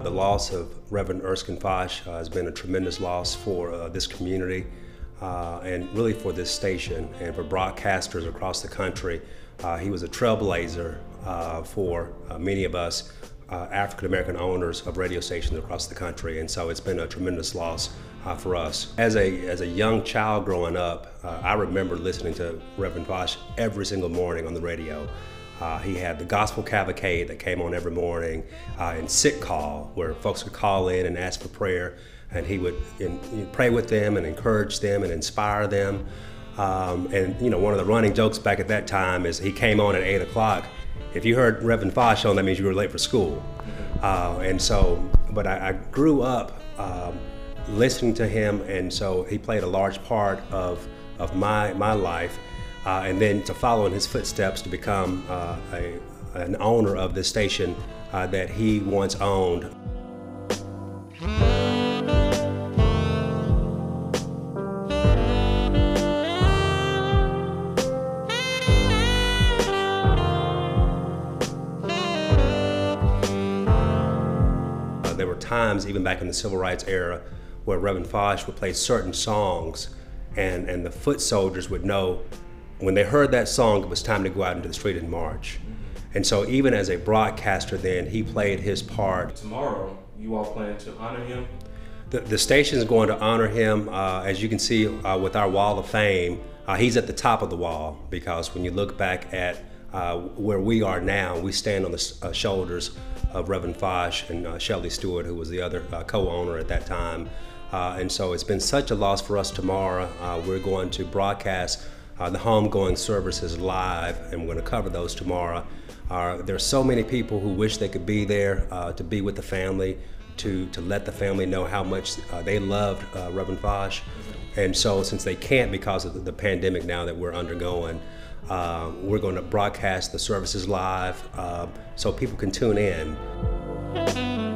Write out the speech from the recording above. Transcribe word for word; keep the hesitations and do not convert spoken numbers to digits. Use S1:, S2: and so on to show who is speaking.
S1: the loss of Reverend Erskine Faush uh, has been a tremendous loss for uh, this community uh, and really for this station and for broadcasters across the country. Uh, he was a trailblazer uh, for uh, many of us uh, African American owners of radio stations across the country, and so it's been a tremendous loss uh, for us. As a, as a young child growing up, uh, I remember listening to Reverend Faush every single morning on the radio. Uh, he had the Gospel Cavalcade that came on every morning, uh, and sick call, where folks would call in and ask for prayer, and he would in, he'd pray with them and encourage them and inspire them. Um, and you know, one of the running jokes back at that time is he came on at eight o'clock. If you heard Reverend Faush on, that means you were late for school. Uh, and so, but I, I grew up um, listening to him, and so he played a large part of of my my life. Uh, and then to follow in his footsteps to become uh, a, an owner of this station uh, that he once owned. Uh, there were times, even back in the Civil Rights era, where Reverend Faush would play certain songs, and, and the foot soldiers would know when they heard that song, it was time to go out into the street and march. And so even as a broadcaster then, he played his part.
S2: Tomorrow, you all plan to honor him?
S1: The, the station is going to honor him, uh, as you can see uh, with our wall of fame. Uh, he's at the top of the wall, because when you look back at uh, where we are now, we stand on the uh, shoulders of Reverend Faush and uh, Shelley Stewart, who was the other uh, co-owner at that time. Uh, and so it's been such a loss for us tomorrow. Uh, we're going to broadcast Uh, the homegoing services live, and we're going to cover those tomorrow. Uh, there are so many people who wish they could be there uh, to be with the family, to, to let the family know how much uh, they loved uh, Reverend Faush. And so since they can't because of the, the pandemic now that we're undergoing, uh, we're going to broadcast the services live uh, so people can tune in.